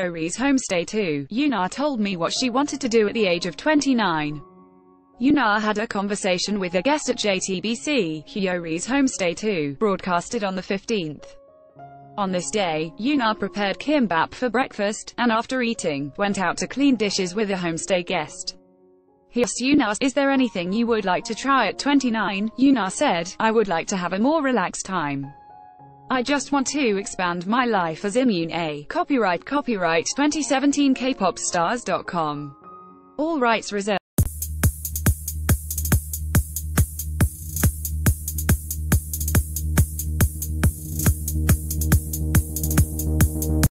Hyori's Homestay 2. Yoon-ah told me what she wanted to do at the age of 29. Yoon-ah had a conversation with a guest at JTBC, Hyori's Homestay 2, broadcasted on the 15th. On this day, Yoon-ah prepared kimbap for breakfast, and after eating, went out to clean dishes with a Homestay guest. He asked Yoon-ah, "Is there anything you would like to try at 29? Yoon-ah said, "I would like to have a more relaxed time. I just want to expand my life as Im Yoon-ah." Copyright 2017 kpopstars.com. All rights reserved.